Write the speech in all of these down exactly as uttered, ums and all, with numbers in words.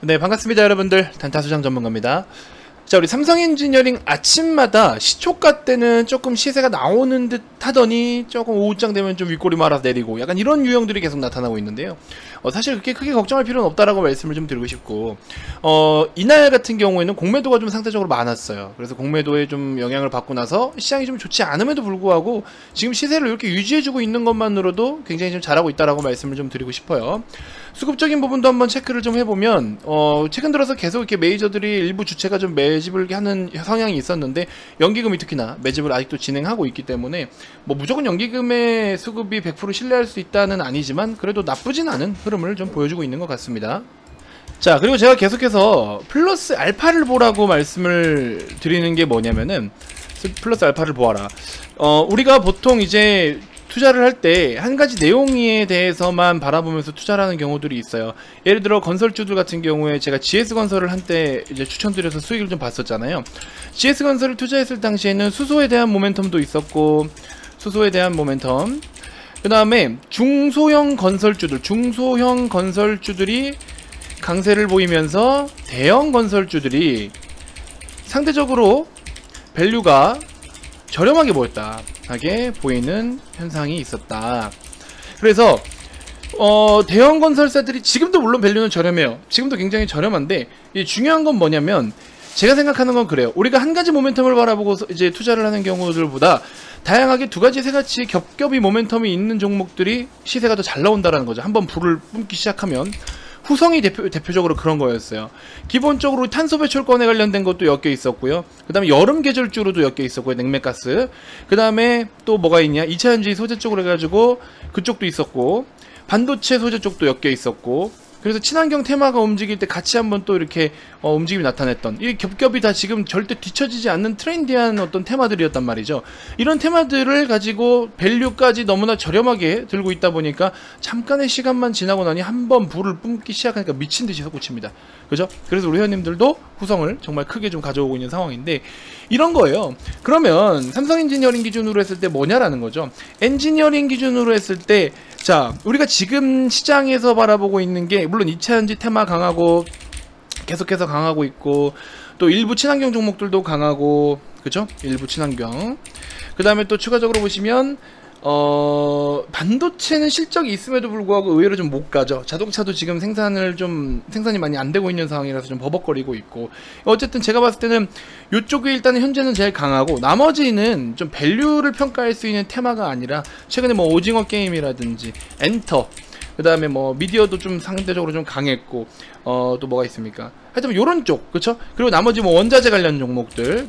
네, 반갑습니다 여러분들. 단타수장 전문가입니다. 자, 우리 삼성엔지니어링 아침마다 시초가 때는 조금 시세가 나오는 듯 하더니 조금 오후장 되면 좀 윗꼬리 말아 내리고 약간 이런 유형들이 계속 나타나고 있는데요. 어, 사실 그렇게 크게 걱정할 필요는 없다라고 말씀을 좀 드리고 싶고, 어, 이날 같은 경우에는 공매도가 좀 상대적으로 많았어요. 그래서 공매도에 좀 영향을 받고 나서 시장이 좀 좋지 않음에도 불구하고 지금 시세를 이렇게 유지해주고 있는 것만으로도 굉장히 좀 잘하고 있다라고 말씀을 좀 드리고 싶어요. 수급적인 부분도 한번 체크를 좀 해보면, 어, 최근 들어서 계속 이렇게 메이저들이 일부 주체가 좀 매집을 하는 성향이 있었는데, 연기금이 특히나 매집을 아직도 진행하고 있기 때문에 뭐 무조건 연기금의 수급이 백 퍼센트 신뢰할 수 있다는 아니지만 그래도 나쁘진 않은 흐름을 좀 보여주고 있는 것 같습니다. 자, 그리고 제가 계속해서 플러스 알파를 보라고 말씀을 드리는 게 뭐냐면은, 플러스 알파를 보아라. 어, 우리가 보통 이제 투자를 할 때 한 가지 내용에 대해서만 바라보면서 투자를 하는 경우들이 있어요. 예를 들어 건설주들 같은 경우에 제가 지에스건설을 한때 이제 추천드려서 수익을 좀 봤었잖아요. 지에스건설을 투자했을 당시에는 수소에 대한 모멘텀도 있었고, 수소에 대한 모멘텀, 그 다음에 중소형 건설주들, 중소형 건설주들이 강세를 보이면서 대형 건설주들이 상대적으로 밸류가 저렴하게 보였다 하게 보이는 현상이 있었다. 그래서 어, 대형 건설사들이 지금도 물론 밸류는 저렴해요. 지금도 굉장히 저렴한데, 이 중요한 건 뭐냐면, 제가 생각하는 건 그래요. 우리가 한 가지 모멘텀을 바라보고 이제 투자를 하는 경우들보다 다양하게 두 가지 세 가지 겹겹이 모멘텀이 있는 종목들이 시세가 더 잘 나온다라는 거죠. 한번 불을 뿜기 시작하면. 후성이 대표, 대표적으로 그런 거였어요. 기본적으로 탄소 배출권에 관련된 것도 엮여 있었고요. 그 다음에 여름 계절주로도 엮여 있었고요. 냉매가스. 그 다음에 또 뭐가 있냐, 이차전지 소재 쪽으로 해가지고 그쪽도 있었고, 반도체 소재 쪽도 엮여 있었고, 그래서 친환경 테마가 움직일 때 같이 한번 또 이렇게 어, 움직임이 나타냈던, 이 겹겹이 다 지금 절대 뒤처지지 않는 트렌디한 어떤 테마들이었단 말이죠. 이런 테마들을 가지고 밸류까지 너무나 저렴하게 들고 있다 보니까 잠깐의 시간만 지나고 나니 한번 불을 뿜기 시작하니까 미친듯이 솟구칩니다. 그죠? 그래서 우리 회원님들도 후성을 정말 크게 좀 가져오고 있는 상황인데, 이런 거예요. 그러면 삼성 엔지니어링 기준으로 했을 때 뭐냐라는 거죠. 엔지니어링 기준으로 했을 때, 자, 우리가 지금 시장에서 바라보고 있는 게, 물론 이차전지 테마 강하고 계속해서 강하고 있고, 또 일부 친환경 종목들도 강하고, 그죠? 일부 친환경. 그 다음에 또 추가적으로 보시면 어, 반도체는 실적이 있음에도 불구하고 의외로 좀 못 가죠. 자동차도 지금 생산을 좀, 생산이 많이 안 되고 있는 상황이라서 좀 버벅거리고 있고. 어쨌든 제가 봤을 때는 이쪽이 일단은 현재는 제일 강하고, 나머지는 좀 밸류를 평가할 수 있는 테마가 아니라, 최근에 뭐 오징어 게임이라든지 엔터, 그 다음에 뭐 미디어도 좀 상대적으로 좀 강했고, 어, 또 뭐가 있습니까? 하여튼 요런 쪽, 그쵸? 그리고 나머지 뭐 원자재 관련 종목들,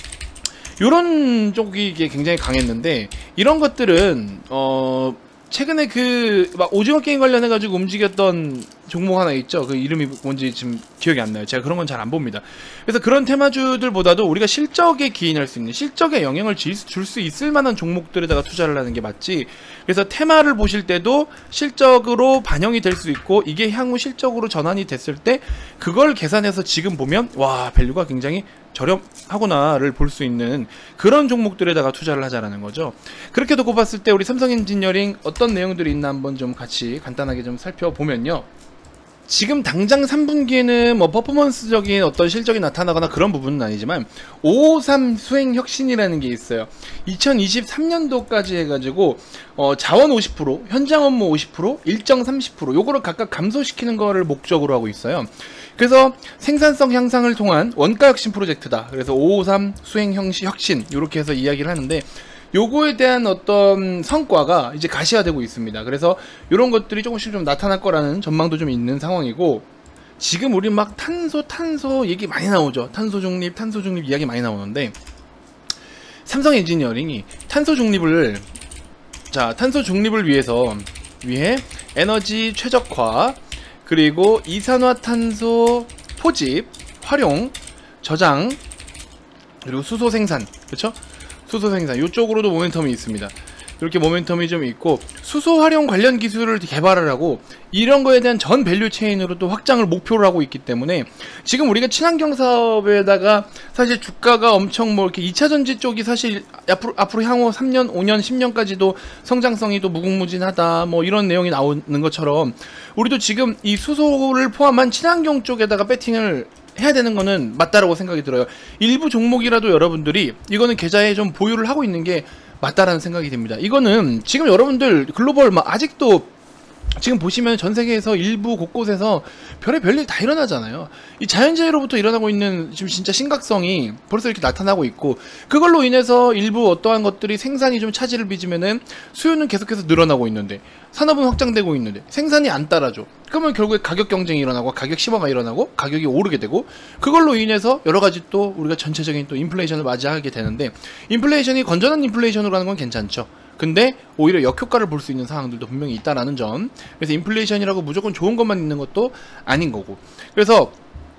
요런 쪽이 굉장히 강했는데, 이런 것들은 어 최근에 그 막 오징어 게임 관련해가지고 움직였던 종목 하나 있죠. 그 이름이 뭔지 지금 기억이 안 나요. 제가 그런 건 잘 안 봅니다. 그래서 그런 테마주들보다도 우리가 실적에 기인할 수 있는, 실적에 영향을 줄 수 있을 만한 종목들에다가 투자를 하는 게 맞지. 그래서 테마를 보실 때도 실적으로 반영이 될 수 있고, 이게 향후 실적으로 전환이 됐을 때 그걸 계산해서 지금 보면 와, 밸류가 굉장히 저렴하구나를 볼 수 있는 그런 종목들에다가 투자를 하자라는 거죠. 그렇게 놓고 봤을 때 우리 삼성 엔지니어링 어떤 내용들이 있나 한번 좀 같이 간단하게 좀 살펴보면요. 지금 당장 삼 분기에는 뭐 퍼포먼스적인 어떤 실적이 나타나거나 그런 부분은 아니지만, 오오삼 수행 혁신이라는 게 있어요. 이천이십삼 년도까지 해가지고 어, 자원 오십 퍼센트, 현장 업무 오십 퍼센트, 일정 삼십 퍼센트 요거를 각각 감소시키는 거를 목적으로 하고 있어요. 그래서 생산성 향상을 통한 원가 혁신 프로젝트다. 그래서 오오삼 수행 혁신 이렇게 해서 이야기를 하는데, 요거에 대한 어떤 성과가 이제 가시화되고 있습니다. 그래서 이런 것들이 조금씩 좀 나타날 거라는 전망도 좀 있는 상황이고, 지금 우리 막 탄소 탄소 얘기 많이 나오죠. 탄소 중립 탄소 중립 이야기 많이 나오는데, 삼성 엔지니어링이 탄소 중립을, 자 탄소 중립을 위해서 위해 에너지 최적화, 그리고 이산화탄소 포집, 활용, 저장, 그리고 수소 생산, 그쵸? 수소 생산, 이쪽으로도 모멘텀이 있습니다. 이렇게 모멘텀이 좀 있고, 수소 활용 관련 기술을 개발을 하고 이런 거에 대한 전 밸류 체인으로 또 확장을 목표로 하고 있기 때문에 지금 우리가 친환경 사업에다가 사실 주가가 엄청 뭐 이렇게 이차 전지 쪽이 사실 앞으로, 앞으로 향후 삼 년, 오 년, 십 년까지도 성장성이 또 무궁무진하다 뭐 이런 내용이 나오는 것처럼 우리도 지금 이 수소를 포함한 친환경 쪽에다가 배팅을 해야 되는 거는 맞다라고 생각이 들어요. 일부 종목이라도 여러분들이 이거는 계좌에 좀 보유를 하고 있는 게 맞다라는 생각이 듭니다. 이거는 지금 여러분들 글로벌 막 아직도 지금 보시면 전 세계에서 일부 곳곳에서 별의 별일 다 일어나잖아요. 이 자연재해로부터 일어나고 있는 지금 진짜 심각성이 벌써 이렇게 나타나고 있고, 그걸로 인해서 일부 어떠한 것들이 생산이 좀 차질을 빚으면은 수요는 계속해서 늘어나고 있는데 산업은 확장되고 있는데 생산이 안 따라줘. 그러면 결국에 가격 경쟁이 일어나고 가격 심화가 일어나고 가격이 오르게 되고, 그걸로 인해서 여러 가지 또 우리가 전체적인 또 인플레이션을 맞이하게 되는데, 인플레이션이 건전한 인플레이션으로 하는 건 괜찮죠. 근데 오히려 역효과를 볼 수 있는 상황들도 분명히 있다라는 점. 그래서 인플레이션이라고 무조건 좋은 것만 있는 것도 아닌 거고. 그래서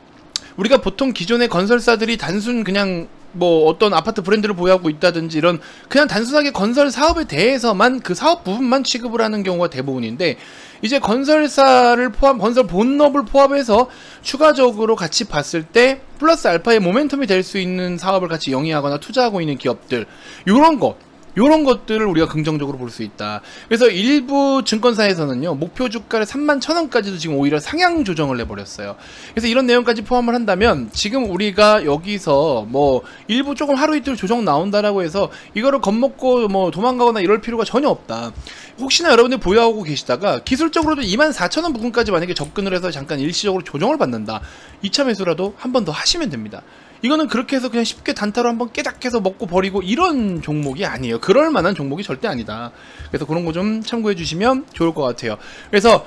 우리가 보통 기존의 건설사들이 단순 그냥 뭐 어떤 아파트 브랜드를 보유하고 있다든지 이런 그냥 단순하게 건설 사업에 대해서만 그 사업 부분만 취급을 하는 경우가 대부분인데, 이제 건설사를 포함, 건설 본업을 포함해서 추가적으로 같이 봤을 때 플러스 알파의 모멘텀이 될 수 있는 사업을 같이 영위하거나 투자하고 있는 기업들, 요런 거 요런 것들을 우리가 긍정적으로 볼 수 있다. 그래서 일부 증권사에서는요, 목표 주가를 삼만 천 원까지도 지금 오히려 상향 조정을 해버렸어요. 그래서 이런 내용까지 포함을 한다면 지금 우리가 여기서 뭐 일부 조금 하루 이틀 조정 나온다라고 해서 이거를 겁먹고 뭐 도망가거나 이럴 필요가 전혀 없다. 혹시나 여러분들 보유하고 계시다가 기술적으로도 이만 사천 원 부근까지 만약에 접근을 해서 잠깐 일시적으로 조정을 받는다, 이 차 매수라도 한 번 더 하시면 됩니다. 이거는 그렇게 해서 그냥 쉽게 단타로 한번 깨작해서 먹고 버리고 이런 종목이 아니에요. 그럴 만한 종목이 절대 아니다. 그래서 그런 거 좀 참고해 주시면 좋을 것 같아요. 그래서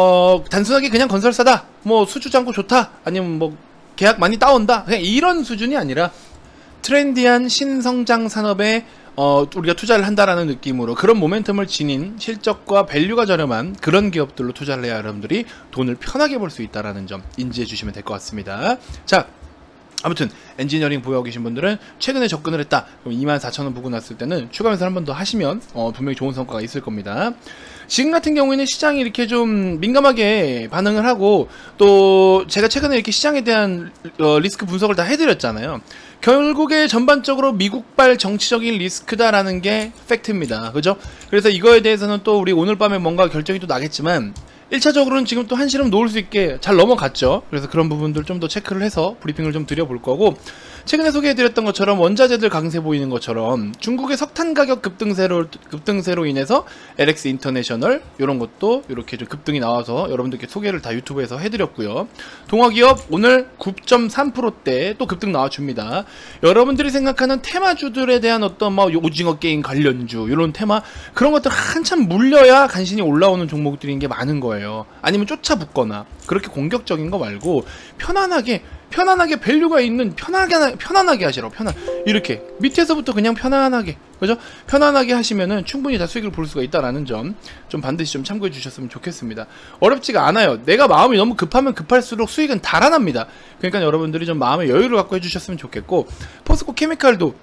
어 단순하게 그냥 건설사다, 뭐 수주 잔고 좋다, 아니면 뭐 계약 많이 따온다, 그냥 이런 수준이 아니라 트렌디한 신성장 산업에 어 우리가 투자를 한다라는 느낌으로 그런 모멘텀을 지닌 실적과 밸류가 저렴한 그런 기업들로 투자를 해야 여러분들이 돈을 편하게 벌 수 있다라는 점 인지해 주시면 될 것 같습니다. 자, 아무튼 엔지니어링 보유하고 계신 분들은 최근에 접근을 했다, 그럼 이만 사천 원 보고 났을 때는 추가 매수 한 번 더 하시면 어, 분명히 좋은 성과가 있을 겁니다. 지금 같은 경우에는 시장이 이렇게 좀 민감하게 반응을 하고, 또 제가 최근에 이렇게 시장에 대한 어, 리스크 분석을 다 해드렸잖아요. 결국에 전반적으로 미국발 정치적인 리스크다라는 게 팩트입니다. 그죠? 그래서 이거에 대해서는 또 우리 오늘 밤에 뭔가 결정이 또 나겠지만, 일 차적으로는 지금 또 한시름 놓을 수 있게 잘 넘어갔죠. 그래서 그런 부분들 좀 더 체크를 해서 브리핑을 좀 드려볼 거고, 최근에 소개해드렸던 것처럼 원자재들 강세 보이는 것처럼 중국의 석탄 가격 급등세로 급등세로 인해서 엘엑스 인터내셔널 이런 것도 이렇게 좀 급등이 나와서 여러분들께 소개를 다 유튜브에서 해드렸고요. 동화기업 오늘 구 점 삼 퍼센트대 또 급등 나와줍니다. 여러분들이 생각하는 테마주들에 대한 어떤 뭐 오징어 게임 관련주 이런 테마, 그런 것들 한참 물려야 간신히 올라오는 종목들인 게 많은 거예요. 아니면 쫓아붙거나 그렇게 공격적인 거 말고 편안하게 편안하게 밸류가 있는 편하게 편안하게 하시라고. 편안 이렇게 밑에서부터 그냥 편안하게, 그죠? 편안하게 하시면은 충분히 다 수익을 볼 수가 있다라는 점 좀 반드시 좀 참고해 주셨으면 좋겠습니다. 어렵지가 않아요. 내가 마음이 너무 급하면 급할수록 수익은 달아납니다. 그러니까 여러분들이 좀 마음의 여유를 갖고 해주셨으면 좋겠고, 포스코 케미칼도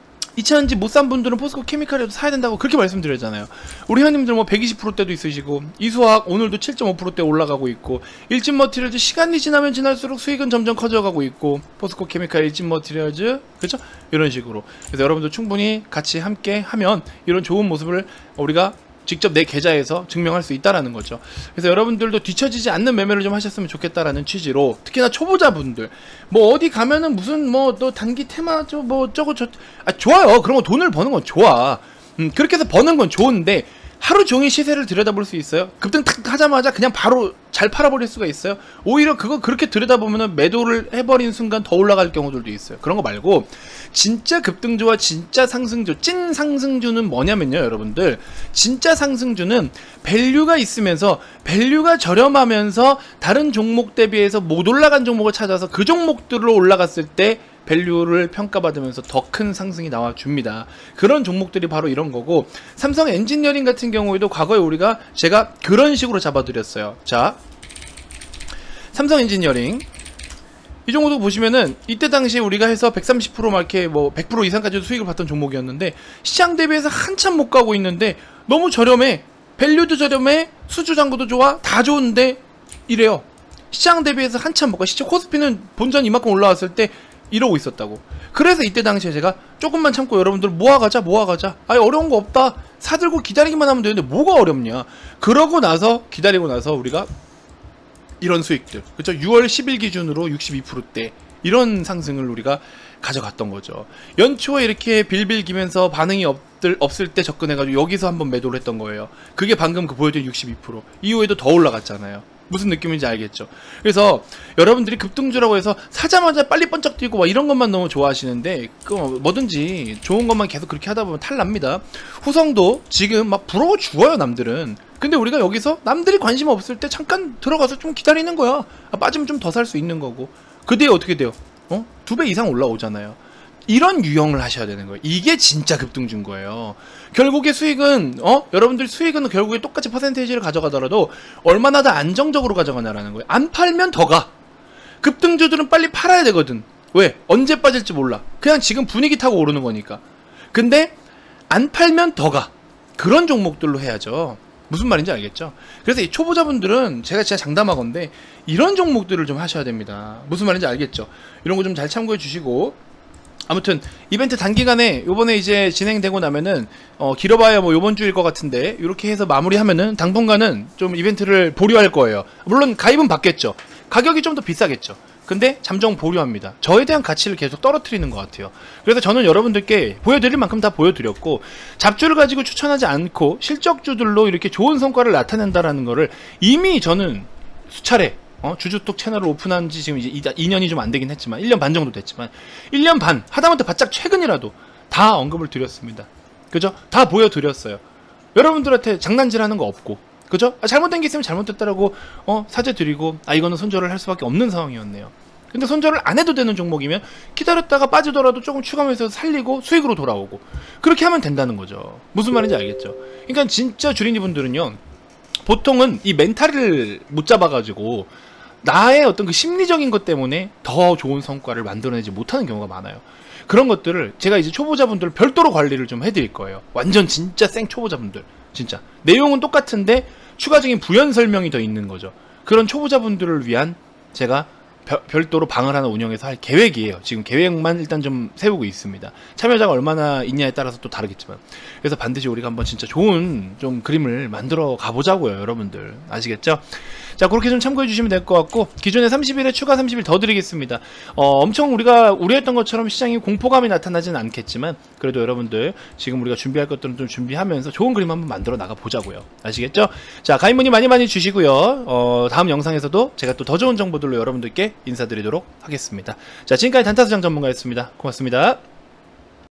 이차전지 못 산 분들은 포스코 케미칼이라도 사야 된다고 그렇게 말씀드렸잖아요. 우리 회원님들 뭐 백이십 퍼센트대도 있으시고, 이수화학 오늘도 칠 점 오 퍼센트대 올라가고 있고, 일진머티리얼즈 시간이 지나면 지날수록 수익은 점점 커져가고 있고, 포스코 케미칼, 일진머티리얼즈, 그렇죠? 이런 식으로. 그래서 여러분들 충분히 같이 함께 하면 이런 좋은 모습을 우리가 직접 내 계좌에서 증명할 수 있다라는 거죠. 그래서 여러분들도 뒤처지지 않는 매매를 좀 하셨으면 좋겠다라는 취지로, 특히나 초보자분들 뭐 어디 가면은 무슨 뭐 또 단기 테마 저 뭐 저거 저 아 좋아요. 그런 거 돈을 버는 건 좋아. 음 그렇게 해서 버는 건 좋은데 하루 종일 시세를 들여다볼 수 있어요? 급등 탁 하자마자 그냥 바로 잘 팔아버릴 수가 있어요? 오히려 그거 그렇게 들여다보면은 매도를 해버린 순간 더 올라갈 경우들도 있어요. 그런 거 말고 진짜 급등주와 진짜 상승주, 찐 상승주는 뭐냐면요, 여러분들. 진짜 상승주는 밸류가 있으면서 밸류가 저렴하면서 다른 종목 대비해서 못 올라간 종목을 찾아서 그 종목들로 올라갔을 때 밸류를 평가받으면서 더 큰 상승이 나와줍니다. 그런 종목들이 바로 이런 거고, 삼성 엔지니어링 같은 경우에도 과거에 우리가 제가 그런 식으로 잡아드렸어요. 자, 삼성 엔지니어링 이 종목도 보시면은 이때 당시에 우리가 해서 백삼십 퍼센트 막 이렇게 뭐 백 퍼센트 이상까지도 수익을 봤던 종목이었는데 시장 대비해서 한참 못 가고 있는데 너무 저렴해. 밸류도 저렴해. 수주 잔고도 좋아. 다 좋은데 이래요. 시장 대비해서 한참 못 가. 시청 코스피는 본전 이만큼 올라왔을 때 이러고 있었다고. 그래서 이때 당시에 제가 조금만 참고 여러분들 모아가자 모아가자. 아니 어려운 거 없다. 사들고 기다리기만 하면 되는데 뭐가 어렵냐. 그러고 나서 기다리고 나서 우리가 이런 수익들, 그렇죠? 유월 십일 기준으로 육십이 퍼센트대 이런 상승을 우리가 가져갔던 거죠. 연초에 이렇게 빌빌 기면서 반응이 없들, 없을 때 접근해가지고 여기서 한번 매도를 했던 거예요. 그게 방금 그 보여준 육십이 퍼센트 이후에도 더 올라갔잖아요. 무슨 느낌인지 알겠죠? 그래서 여러분들이 급등주라고 해서 사자마자 빨리 번쩍 뛰고 막 이런 것만 너무 좋아하시는데 그 뭐든지 좋은 것만 계속 그렇게 하다 보면 탈납니다. 후성도 지금 막 부러워 죽어요 남들은. 근데 우리가 여기서 남들이 관심 없을 때 잠깐 들어가서 좀 기다리는 거야. 아, 빠지면 좀 더 살 수 있는 거고. 그 뒤에 어떻게 돼요? 어? 두 배 이상 올라오잖아요. 이런 유형을 하셔야 되는 거예요. 이게 진짜 급등주인 거예요. 결국에 수익은 어? 여러분들 수익은 결국에 똑같이 퍼센테이지를 가져가더라도 얼마나 더 안정적으로 가져가냐라는 거예요. 안 팔면 더 가. 급등주들은 빨리 팔아야 되거든. 왜? 언제 빠질지 몰라. 그냥 지금 분위기 타고 오르는 거니까. 근데 안 팔면 더 가. 그런 종목들로 해야죠. 무슨 말인지 알겠죠? 그래서 이 초보자분들은 제가 진짜 장담하건데 이런 종목들을 좀 하셔야 됩니다. 무슨 말인지 알겠죠? 이런 거 좀 잘 참고해 주시고, 아무튼 이벤트 단기간에 요번에 이제 진행되고 나면은 어 길어봐야 뭐 요번 주일 것 같은데 이렇게 해서 마무리하면은 당분간은 좀 이벤트를 보류할 거예요. 물론 가입은 받겠죠. 가격이 좀 더 비싸겠죠. 근데 잠정 보류합니다. 저에 대한 가치를 계속 떨어뜨리는 것 같아요. 그래서 저는 여러분들께 보여드릴 만큼 다 보여드렸고, 잡주를 가지고 추천하지 않고 실적주들로 이렇게 좋은 성과를 나타낸다라는 거를 이미 저는 수차례 어? 주주톡 채널을 오픈한 지 지금 이제 이 년이 좀 안 되긴 했지만 일 년 반 정도 됐지만 일 년 반 하다못해 바짝 최근이라도 다 언급을 드렸습니다. 그죠? 다 보여드렸어요. 여러분들한테 장난질하는 거 없고, 그죠? 아, 잘못된 게 있으면 잘못됐다라고 어 사죄 드리고, 아 이거는 손절을 할 수밖에 없는 상황이었네요. 근데 손절을 안 해도 되는 종목이면 기다렸다가 빠지더라도 조금 추가하면서 살리고 수익으로 돌아오고 그렇게 하면 된다는 거죠. 무슨 말인지 알겠죠? 그러니까 진짜 주린이 분들은요, 보통은 이 멘탈을 못 잡아가지고 나의 어떤 그 심리적인 것 때문에 더 좋은 성과를 만들어내지 못하는 경우가 많아요. 그런 것들을 제가 이제 초보자분들 별도로 관리를 좀 해드릴 거예요. 완전 진짜 생 초보자분들, 진짜 내용은 똑같은데 추가적인 부연 설명이 더 있는 거죠. 그런 초보자분들을 위한 제가 별, 별도로 방을 하나 운영해서 할 계획이에요. 지금 계획만 일단 좀 세우고 있습니다. 참여자가 얼마나 있냐에 따라서 또 다르겠지만, 그래서 반드시 우리가 한번 진짜 좋은 좀 그림을 만들어 가보자고요. 여러분들 아시겠죠? 자, 그렇게 좀 참고해 주시면 될 것 같고, 기존에 삼십 일에 추가 삼십 일 더 드리겠습니다. 어, 엄청 우리가 우려했던 것처럼 시장이 공포감이 나타나지는 않겠지만 그래도 여러분들 지금 우리가 준비할 것들은 좀 준비하면서 좋은 그림 한번 만들어 나가 보자고요. 아시겠죠? 자, 가입 문의 많이 많이 주시고요. 어, 다음 영상에서도 제가 또 더 좋은 정보들로 여러분들께 인사드리도록 하겠습니다. 자, 지금까지 단타수장 전문가였습니다. 고맙습니다.